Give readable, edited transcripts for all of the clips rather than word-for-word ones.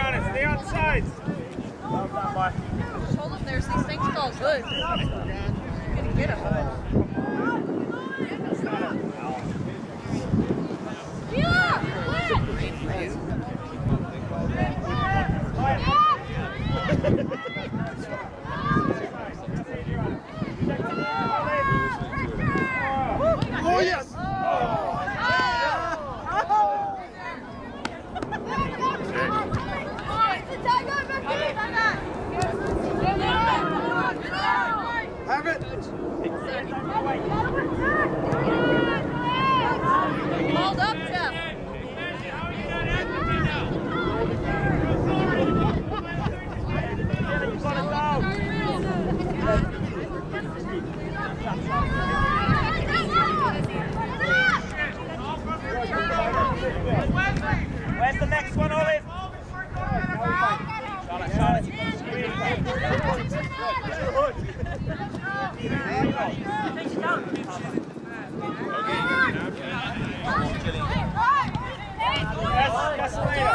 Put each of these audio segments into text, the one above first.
Gianna, stay on sides. Well done, Mike. Hold up, there's these things called good. Gonna get them. Oh, yes! Have it! Hold up, Jeff. Where's the next one, Olive? Charlotte, you've got to squeeze. Yes, later.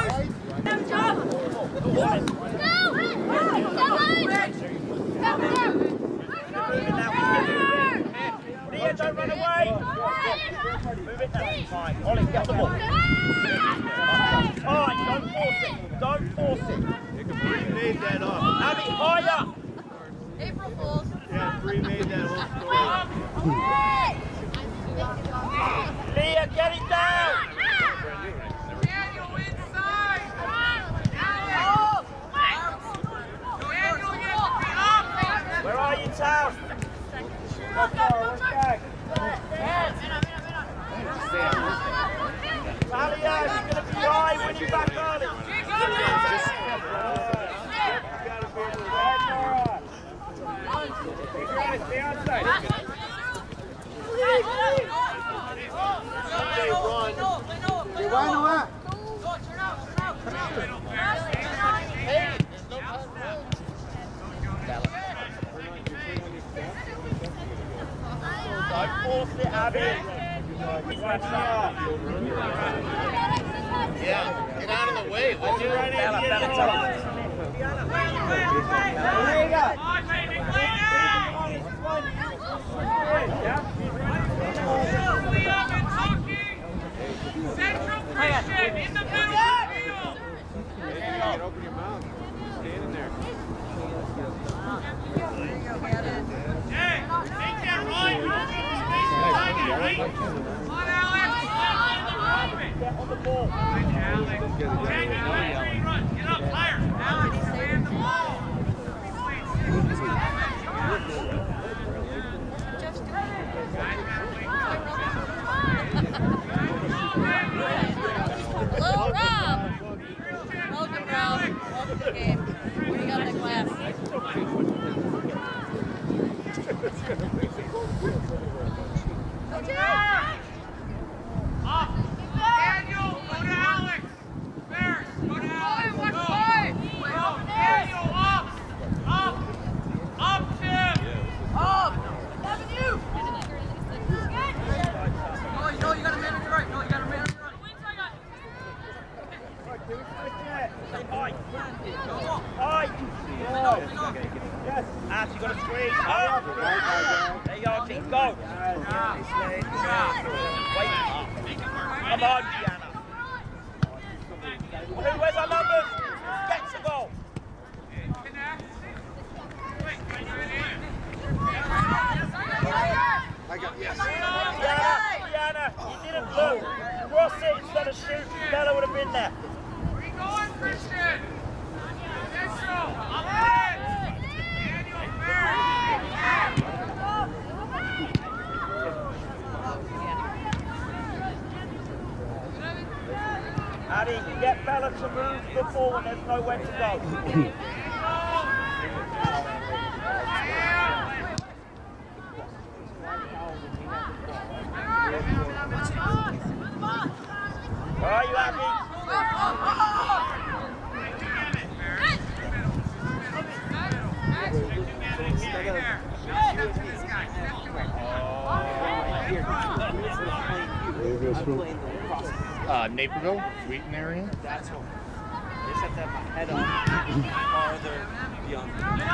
Leah, don't run away. Move it down. Fine. Olive, get the ball. Alright, don't force it. Don't force it. You can pre-made that up. Abby, higher. April Fools. Yeah, pre-made that whole story. Leah, get it down. Daniel inside. Daniel, Where are you, Tal? Talia, you're going to be high when you're back on it. Stay on side. Don't force it, Abby. Yeah, get out of the way, would you? Bella, tell her. There you go. Central Christian in the middle of the field. Open your mouth. Stand in there. Hey, take that right. Right. Come on, Alex. Get on the ball. Alex. Get up, higher. Alex, stand the ball. Hello, Rob. Welcome, Rob. Welcome to the game. What do you got in the class? Up. Daniel, go to Alex. Bears, go to Alex. Go. Daniel, up. Up. Up, Tim. Up. No, you got a man on your right. No, you got a man on your right. Yes. Abs, you got to squeeze. Oh. There you go, team. Go. Wait. Come on, Gianna. Where's our numbers? Get to goal. I got yes. Gianna, you didn't look. Cross it instead of shoot. Bella would have been there. Where you going, Christian? Central. Up ahead. Daniel, Bears. Addy, get Bella to move the ball when there's nowhere to go. Where are you, Abby? Naperville, Wheaton area. That's all. Just have to have head on farther beyond.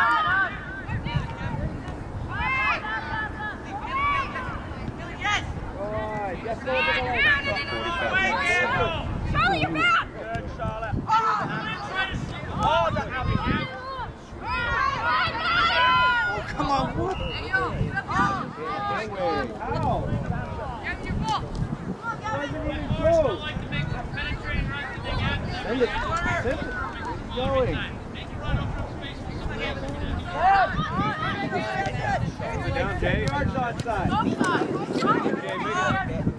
Alright, yes, go over the line. Charlie, you're back! Good, Charlotte. Oh, that Abby. Oh, come on, what? Hey, yo, get up, yo! How? Get your ball! Doesn't even go. Send it. Send it. It's going. Down, Jay. Yards onside. Okay, make it up.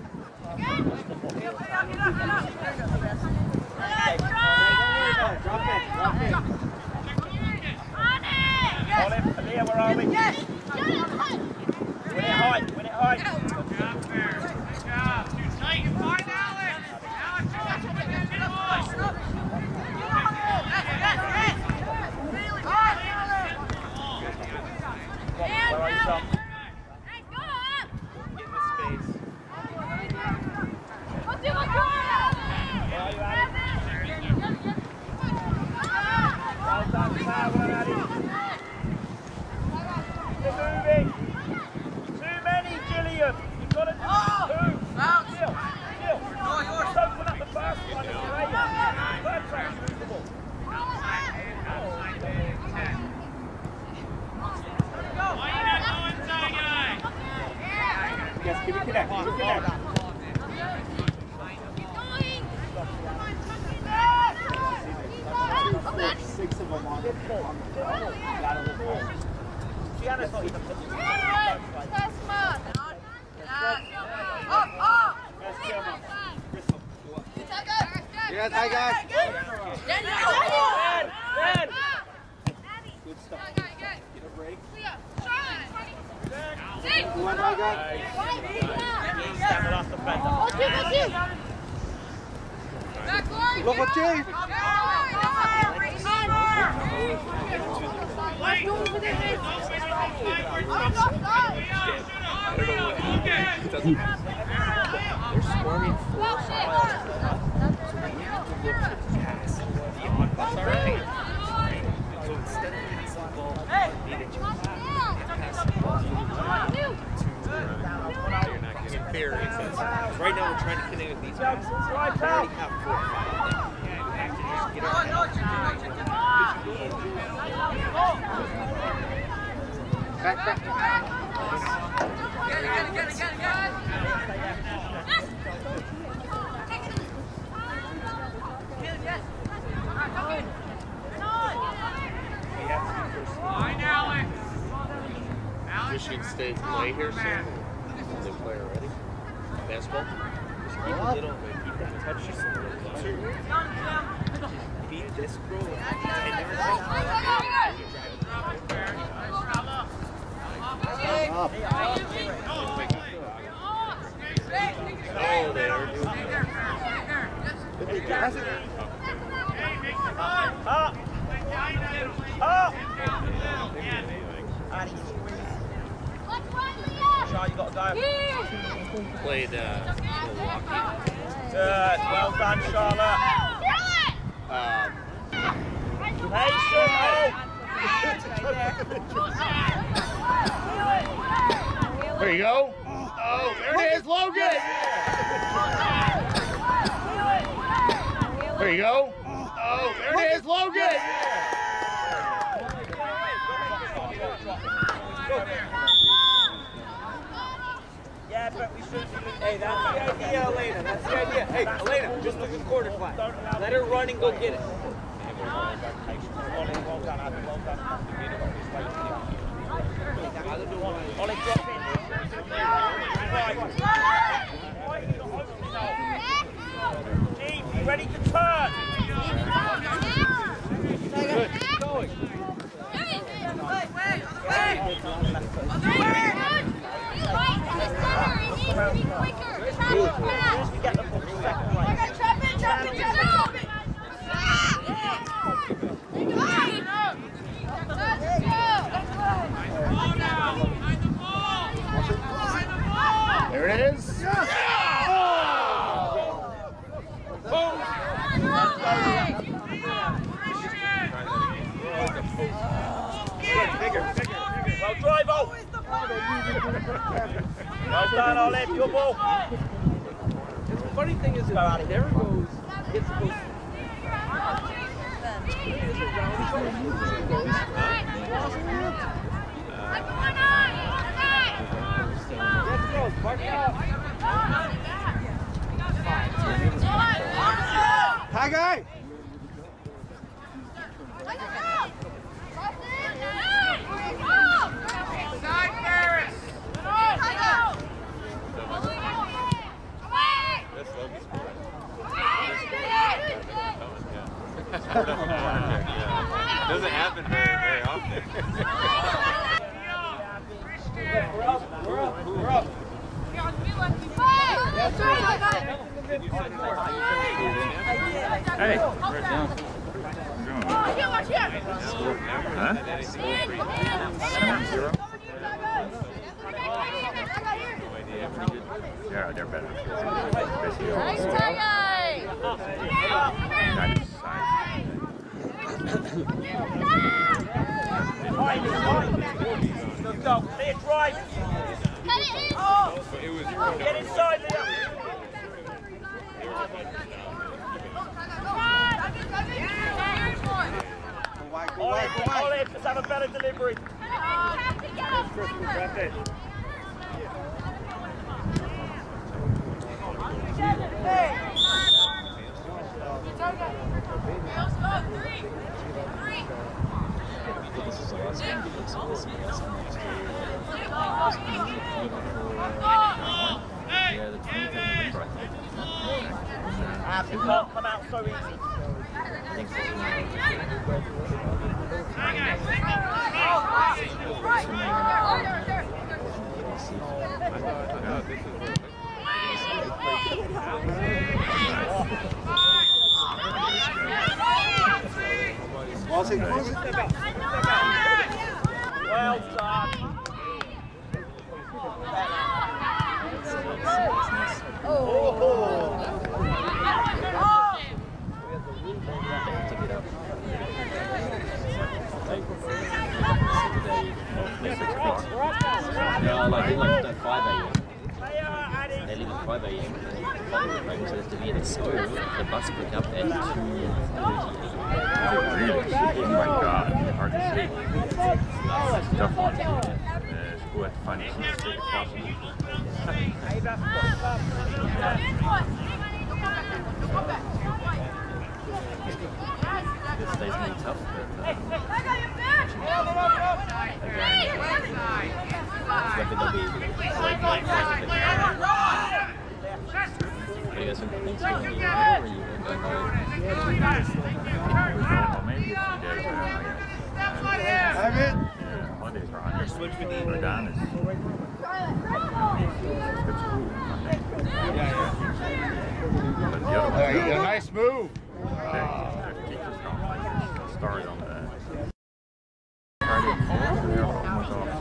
Drop it. Drop it. Aaliyah, where are we? Win it high. Win it high. Good job, Bear. Good job. Too tight. Find Alex. Alex, get the ball. Where are you, Tom? Get in the space. Where are you, Addy? Well done, Power, Addy. They're moving. Too many, Gilliam. You've got to do two. Still. Just open up the first one. It's great. Third track's movable. Why you not going inside, guy? Yes, keep it connect. Keep it connect. Six of them on the Gianna's not even putting it. Yes, hi guys. Ben! Good stuff. Get a break. Hey! One, hi guys. Standing off the fender. Look at Jay. They're swarming full size. So we have to look to pass the on bus already. So instead of passing the ball, we need to pass the ball to you're not getting fair access. Right now we're trying to connect with these guys. We already have 4 or 5 of them. You have to just get up there. Back. Michigan State play here soon? They play already? Basketball? Just keep a little, keep that touch just a little closer. Beat this girl with 10 yards out. Oh, they are doing Shaw, you got to go. Played Milwaukee. Good. Well done, Charlotte. There you go. Oh, there it is, Logan. There you go. Oh, there it is, Logan. Yeah, but we should. Hey, that's the idea, Elena. That's the idea. Hey, Elena, just look at the quarter flag. Let her run and go get it. Well done, Adam. Well done. Ollie, drop in. Team, you ready to turn? Good. Keep going. Get the ball second right. There it is. Well done, Olive. Your ball. The funny thing is, it never goes. It's supposed to. Hi, guy. Side Ferris. Doesn't happen very often. We're up. Hey, where's down? Huh? 7-0? Yeah, they're better. Nice tie. Go, clear drive. Get inside, Liam. Olive, let's have a better delivery. You can't come out so easy. Well done. Yeah, like they left at 5 a.m. They leave at 5 a.m. and follow the train, so they have to be at the school. The bus pick up at 2:30 Really? Oh my God, hard to see. That's tough one. The school had to find a seat straight across them. This day's been tough, but you guys think things going to be better, or you going to go home? Maybe a few days now, I guess. Yeah, Mondays are on. Switch with the Don is. It's cool. But the other one. You got a nice move. Teachers conference started on the Friday and 4th, so they're almost off.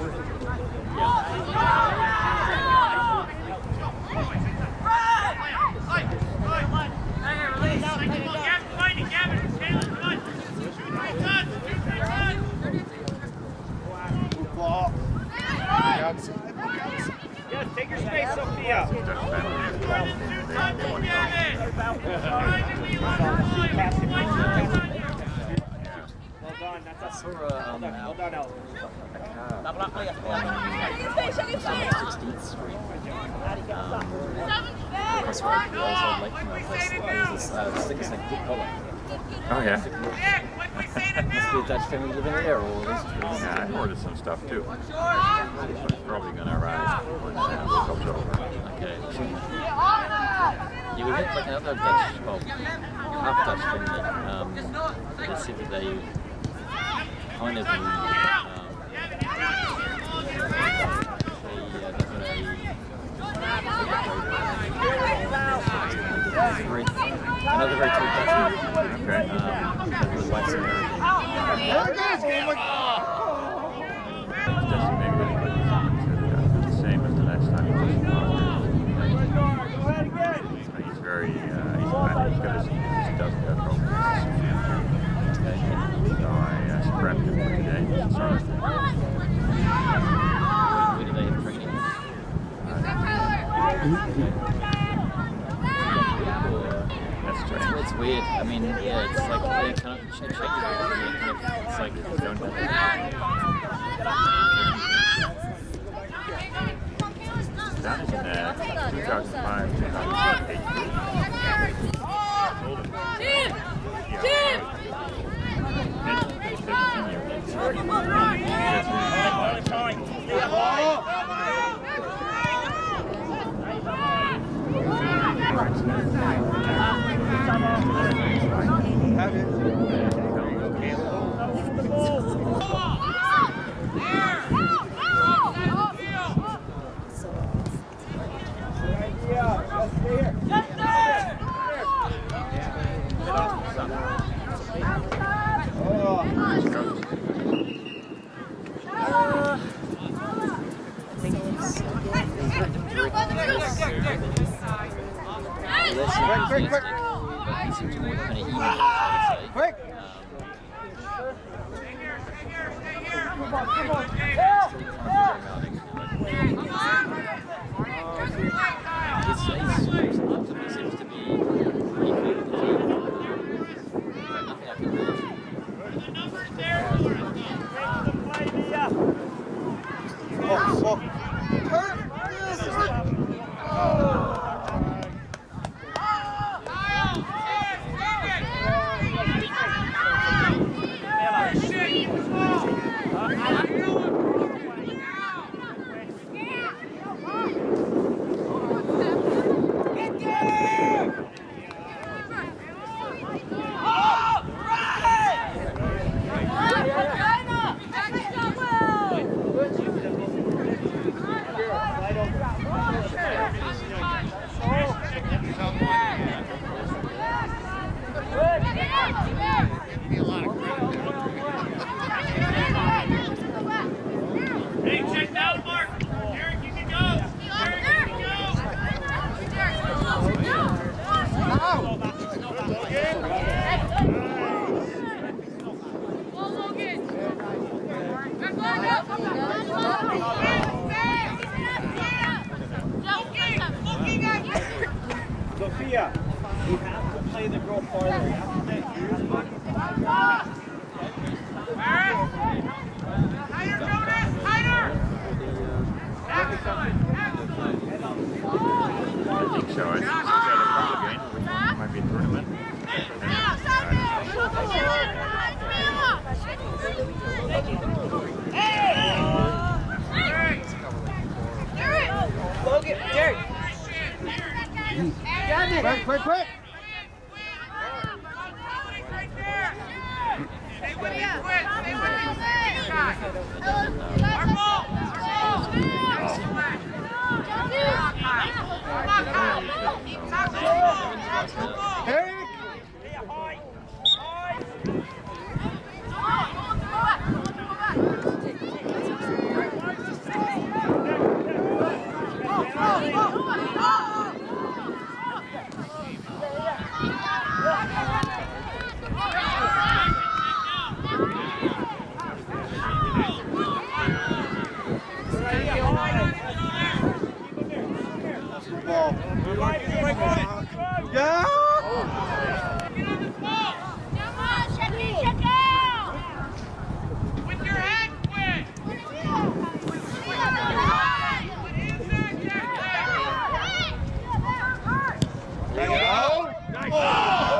Yes, take your space, Sophia. They want to I saw well done, a car on 16th Street. Across the road, the old Lake place. There's this thing that's like good color. Oh, yeah. Must be a Dutch family living there, or is it? Yeah, I ordered some stuff too. So it's probably going to arrive when the World Cup's over. Okay. You would get like another Dutch, well, half Dutch family. They said that they kind of another very cool Dutch movie. Okay. With white Samaritan. Doesn't make it the same as the last time he was he's very, he's got his, he doesn't have problems. So I prepped him for today. Where do they have training? should check it out. It's like don't have That is in 2005, Have it. Quick. But he seems to work kind of even. Quick. Seems to be pretty good. Nothing I can do. Hey, check down, Mark. Derek, you can go. Derek, you can Sophia, you have to play the girl farther. You have to take Tighter, Jonas, tighter. Excellent, excellent. I think so. I think he's got a couple of games, which might be a tournament. Logan, Derek. Quick. Stay with me, quit. Stay with me. Our ball. Eric. Yeah. With your head, quit. There you go. Nice. Oh.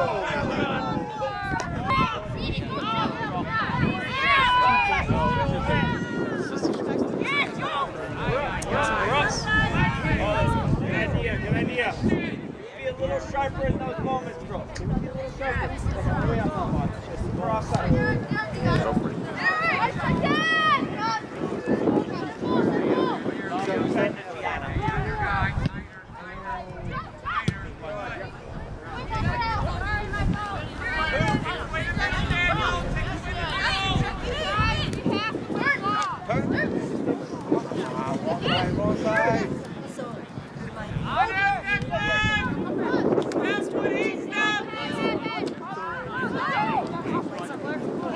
Good idea. Be a little sharper in those moments, bro. Be a little sharper. Way up on one. Just we're offside. Wrong side. That's what he's done.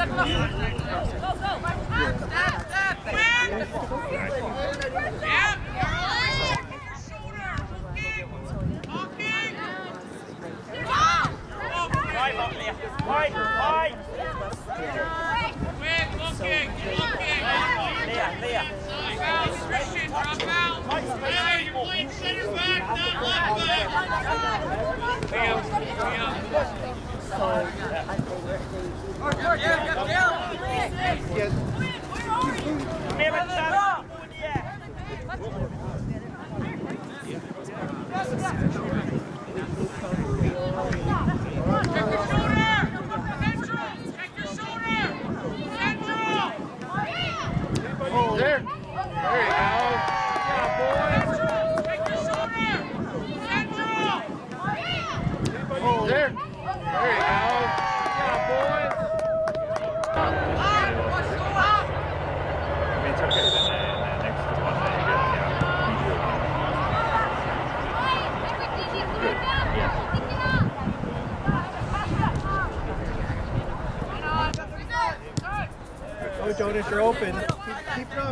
Oh, Jonas, you're open. Keep it up.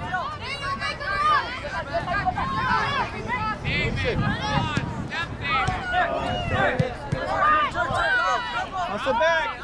Hustle back.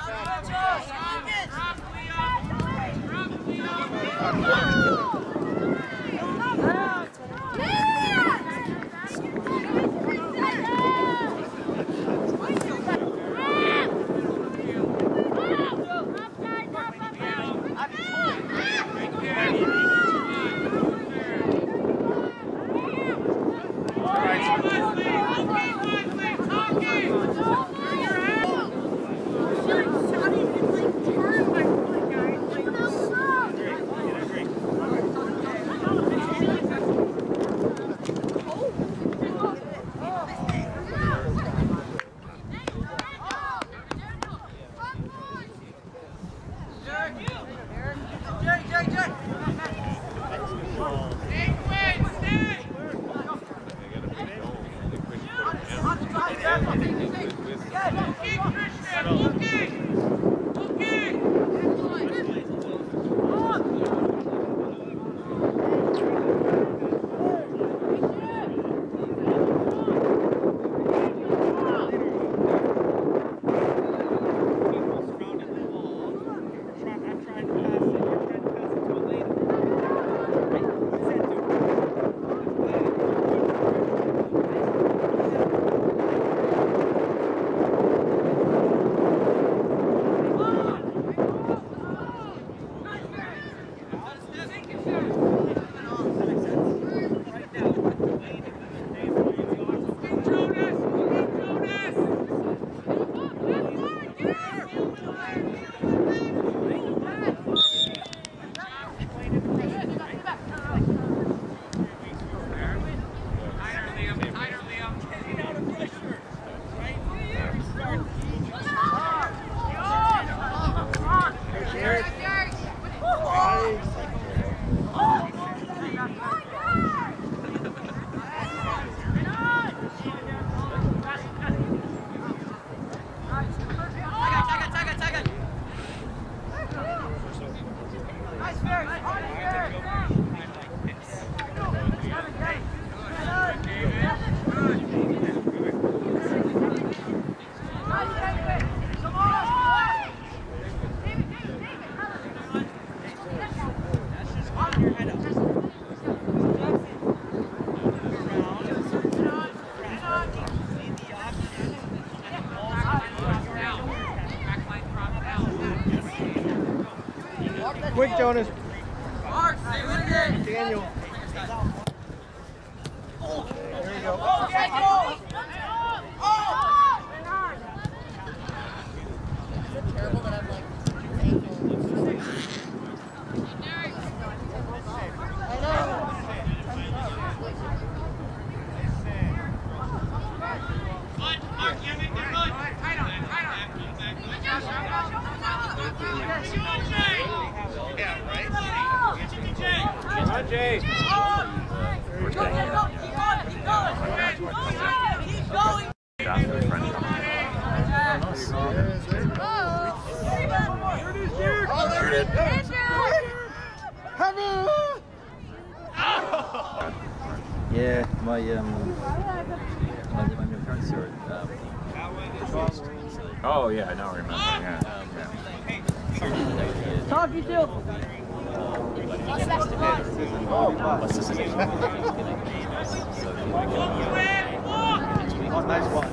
Quick, Jonas. Daniel. There you go. Is it terrible that I'm like ankle? I know. Jay. After French. Oh. it. Yeah, my parents are Oh yeah, I now remember. Yeah. Talkie to. Oh, nice one.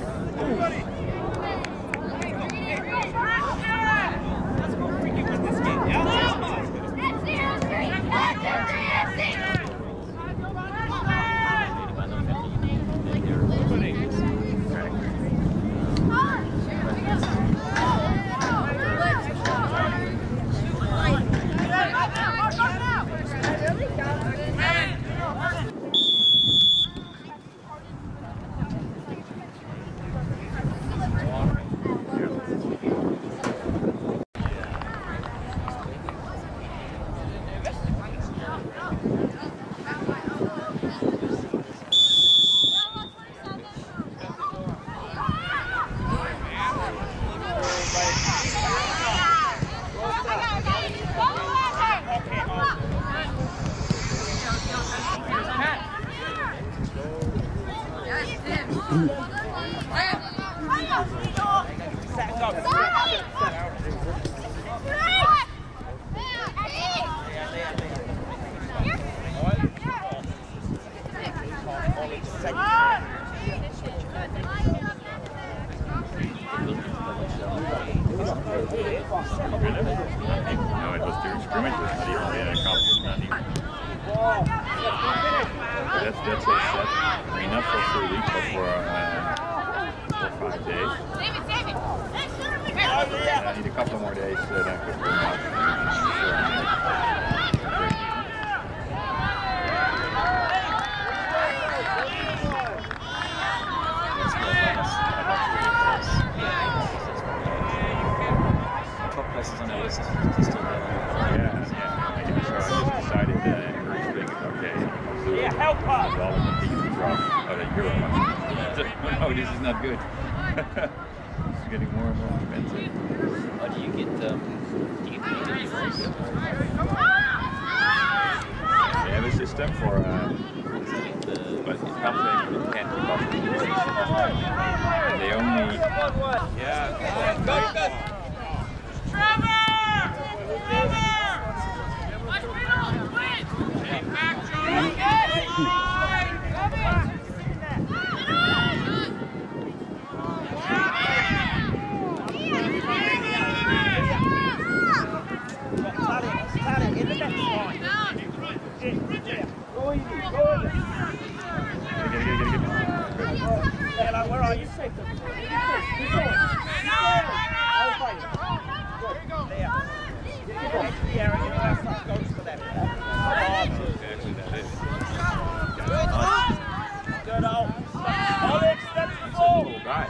No, it was during scrimmage. It was not even a cup. Not even. That's a set. I mean, not for 3 weeks, but for 5 days. I need a couple more days then I could bring out. top places on the list. Still Yeah. So I just decided that okay. Yeah, help us. Well, the team drop out of Europe. Oh, this is not good. It's getting more and more expensive. How do you get the They have a system for but it comes in with 10 and they only Go. Trevor! Watch middle! Win! Back, Joe! Where are you? Good old Alex, that's the ball. guy.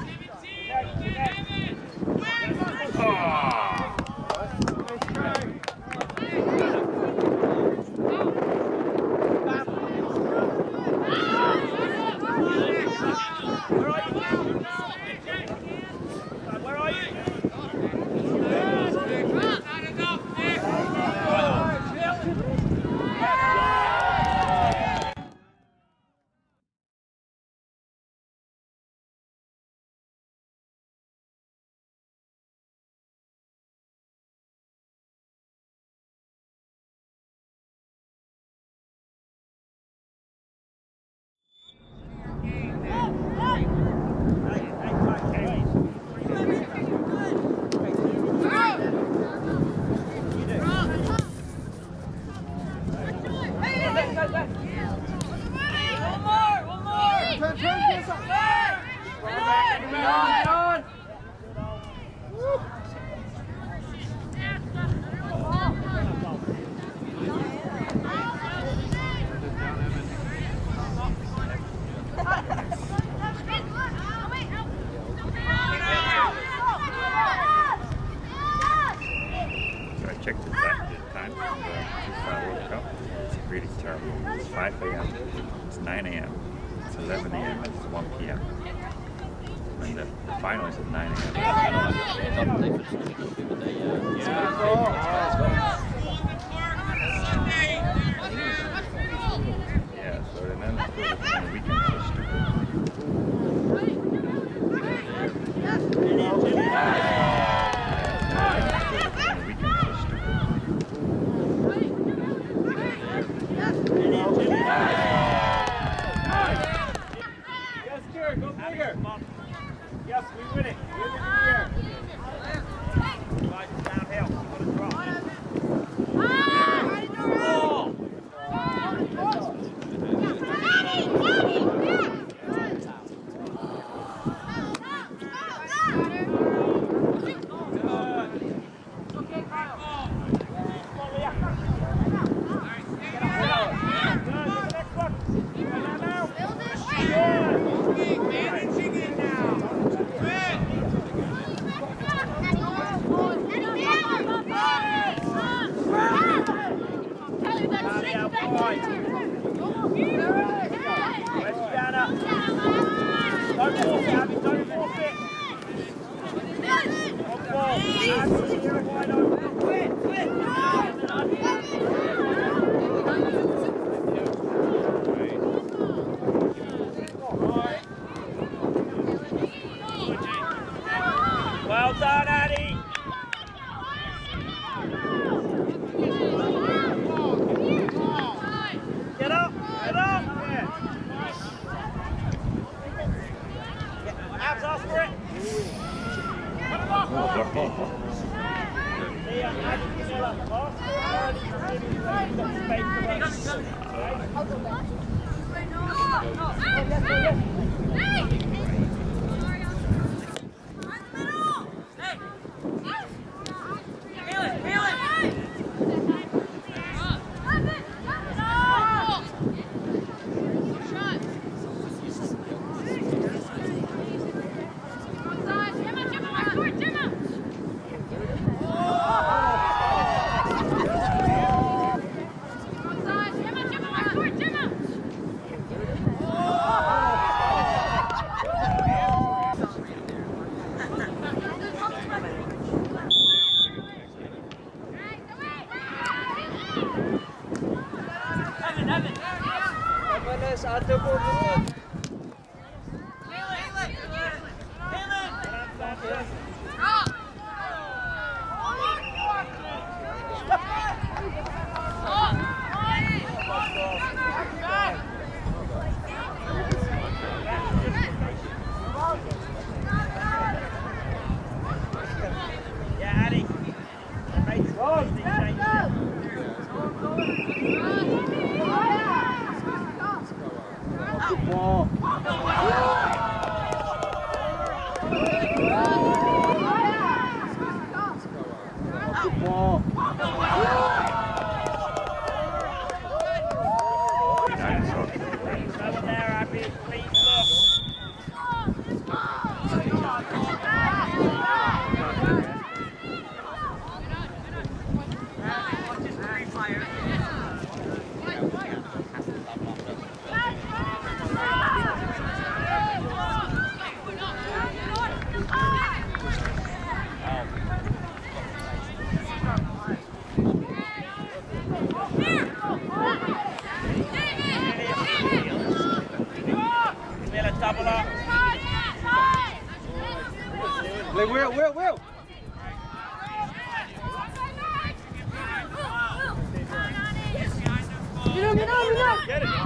Checked the time from the FIFA World Cup. It's really terrible. It's 5 a.m., it's 9 a.m., it's 11 a.m., and it's 1 p.m. And the final is at 9 a.m. Well done, Addy. Get up, get up. Abs, ask for it. Will. Get it.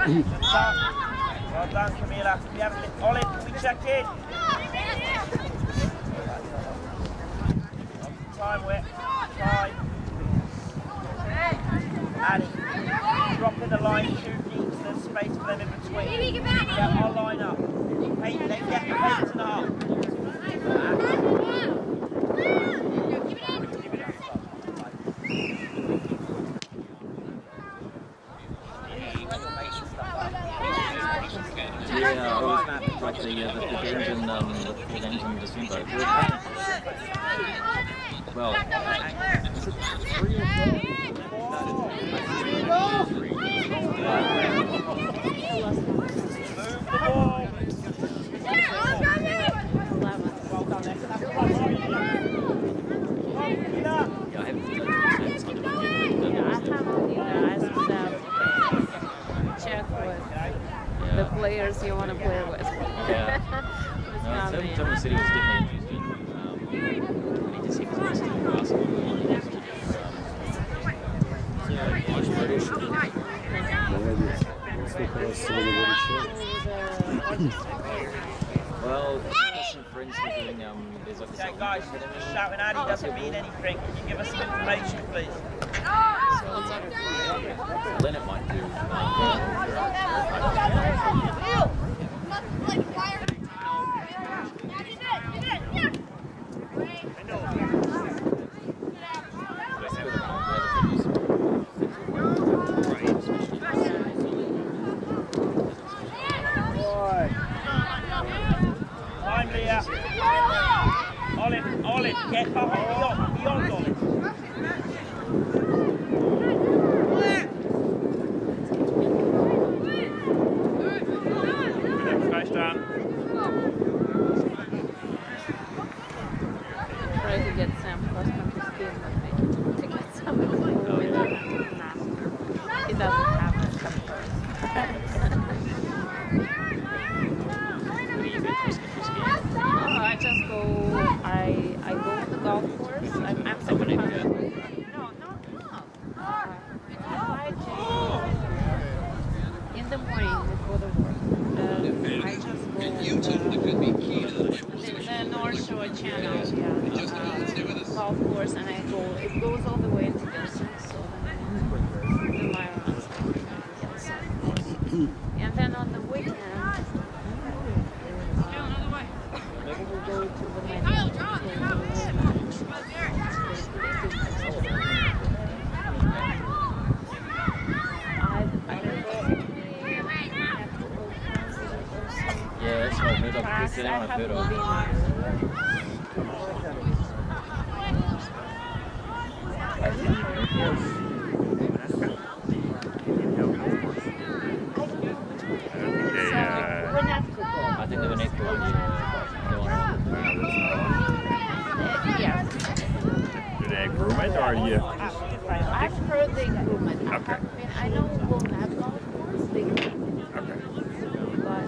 Well done, Camila. We have Olive, can we check in? Time, Whit. Time. Addie, drop in the line, shoot deep, so there's space for them in between. Yeah, I'll line up. Hey, then get the pace to the hole. Yeah, I was like the games in the Steamboat. Well, is it 3 or 4? The players you want to play with. Yeah. No, Thermal City was definitely interesting. I need to see because I'm still Well, some friends are doing there's like Okay, guys, just shouting at him doesn't mean anything. Can you give us some information, please? Leonard might do. Time, Leah. Olive, get behind, beyond Olive. Try to get Sam cross-country skiing with me to get some he doesn't have it. I just go. I go to the golf course. I'm so No. In the morning before the work, I just go the North Shore Channel golf course, and it goes all the way to Gibson, so then do my runs. And then on the weekend, we'll go to the main. Yeah, that's what I heard of. That's the name I've heard of. I think they were next to one. Yes. Do they groom it or you? I've heard they groom it. Okay. I know we'll have golf course, they groom it. Okay. But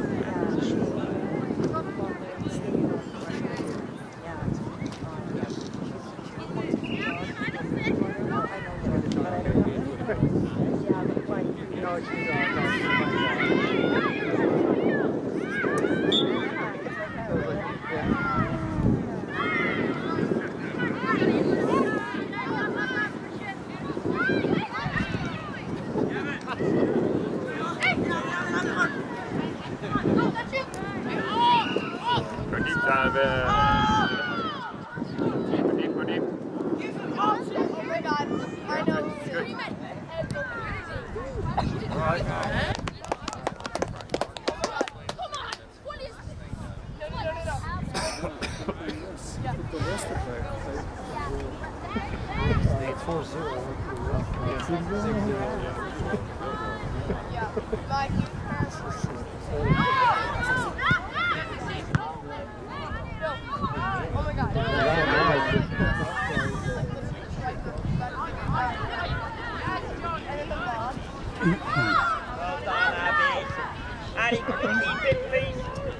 Addie, can you keep it, please?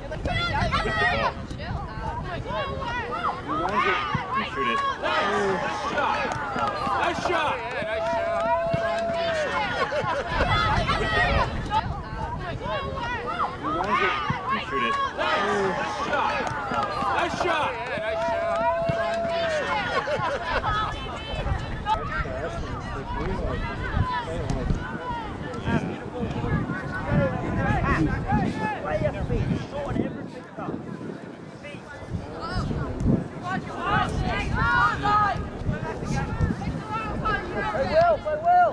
You shoot it. Nice shot! Nice shot! Play your feet, short everything up. Feet. Play Will, play Will.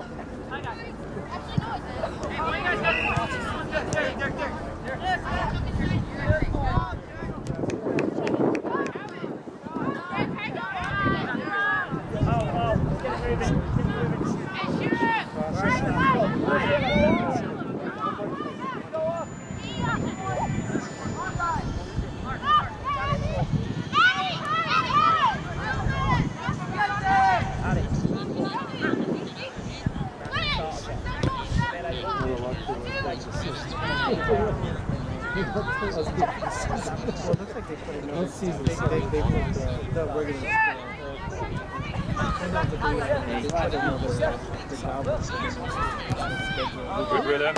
Good, Willa.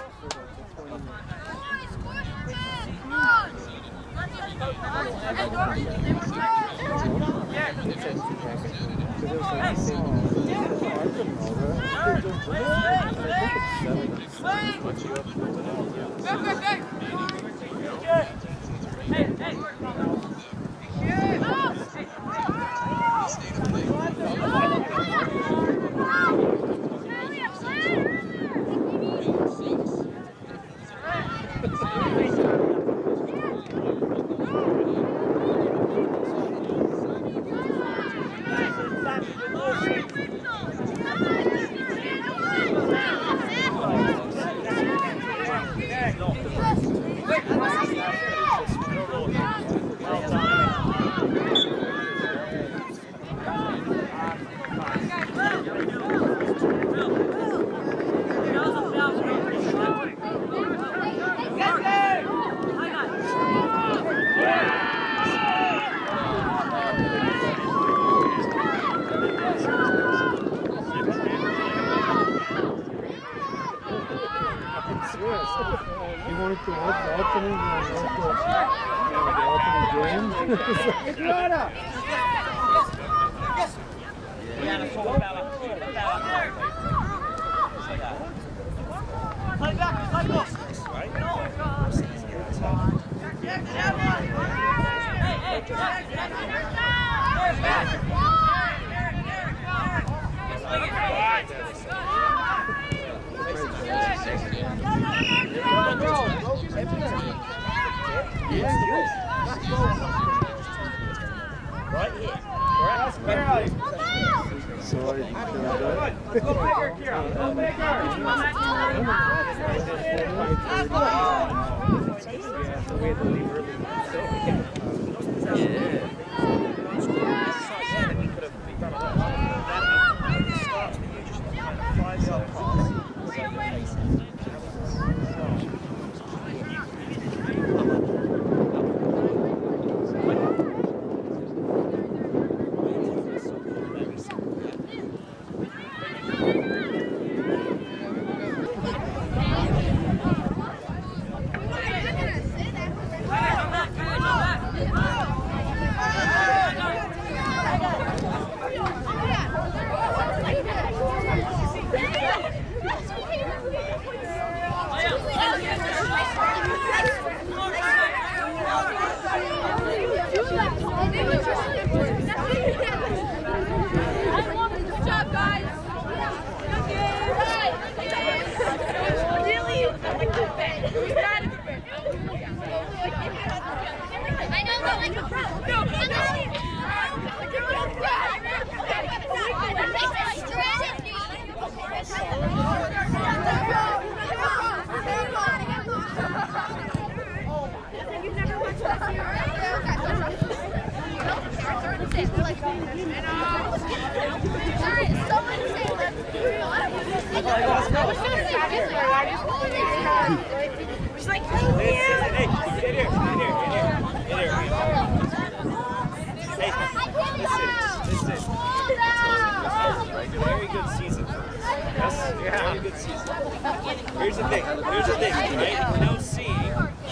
Very good season for us. Yes, very good season. Here's the thing, right? We're now seeing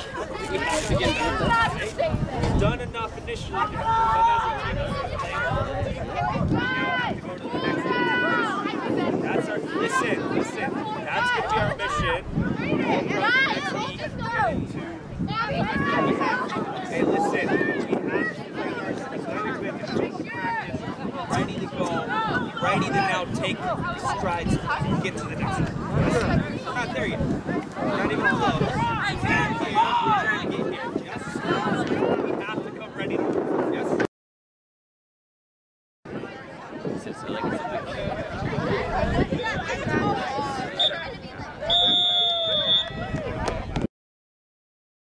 we have to get better, right? We've done enough initially. We've done as a team. That's our, listen. So like it's